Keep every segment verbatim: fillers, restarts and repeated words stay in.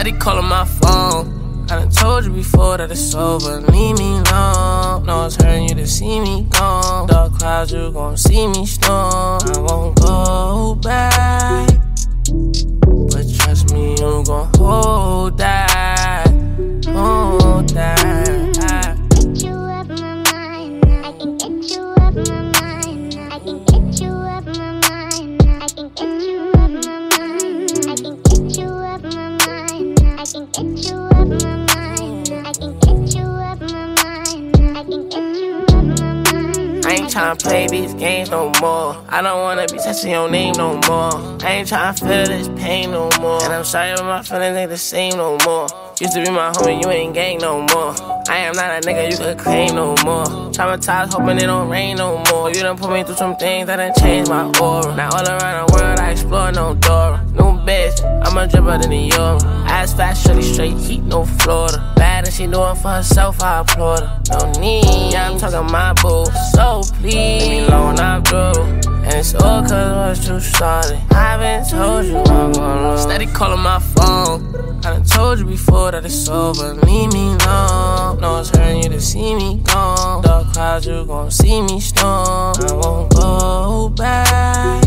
Steady calling my phone. I done told you before that it's over. Leave me alone. No, it's hurting you to see me gone. Dark clouds, you gon' see me storm. I won't go back, but trust me, you gon' hold that, hold that. Get you up my mind. I can get you up my mind. I can get you up my mind. I can get you up my mind. I can get you up my mind. I can get you up my mind. I can get you up my mind. I can get you up my mind. I ain't tryna play these games no more. I don't wanna be touching your name no more. I ain't tryna feel this pain no more. And I'm sorry, but my feelings ain't the same no more. Used to be my homie, you ain't gang no more. I am not a nigga you could claim no more. Traumatized, hoping it don't rain no more. You done put me through some things that done changed my aura. Now all around the world I explore no Dora. New bitch, I'm a dripper than the Euro. Ass fast, shorty straight heat, no Florida. Bad and she doing for herself, I applaud her. No need, yeah, I'm talking my boo. So please, leave me alone, I'm through. And it's all cause what you started. I been told you I'm gonna lose. Steady calling my phone. I done told you before that it's over. Leave me alone. No, it's hurting you to see me gone. Dark clouds, you gon' see me storm. I won't go back,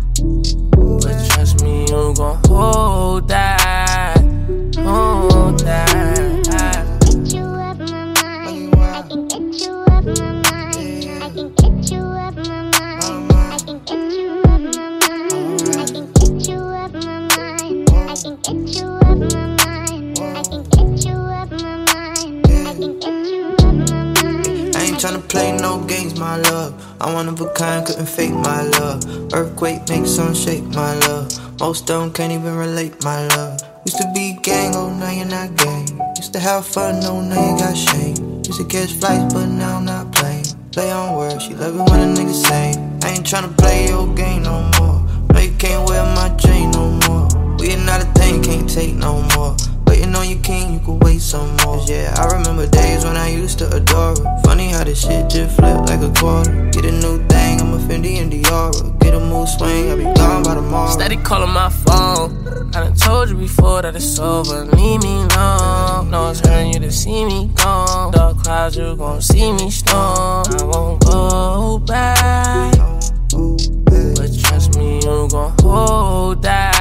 but trust me, you gon' hold that, hold that. Get you up my mind. I can get you up my mind. I can get you up my mind. I can get you up my mind. I can get you up my mind. I can get you up my mind. I can get you up my mind. I can get you up my mind. I ain't tryna play no games, my love. I'm one of a kind, couldn't fake my love. Earthquake makes some shake, my love. Most of them can't even relate, my love. Used to be gang, oh now you're not gang. Used to have fun, oh now you got shame. Used to catch flights, but now I'm not playing. Play on words, she love it when a nigga say. I ain't tryna play your game no more. No, you can't wear my chain no more. We ain't not a thing, can't take no more. Waiting on your king, you could wait some more. Yeah, I remember days when I used to adore her. Funny how this shit just flipped like a quarter. Get a new thing, I'm a Fendi and Diora. Get a mood swing, I'll be gone by tomorrow. Steady calling my phone. I done told you before that it's over. Leave me alone. No, it's hurting you to see me gone. Dark clouds, you gon' see me storm. I won't go back, but trust me, you gon' hold that.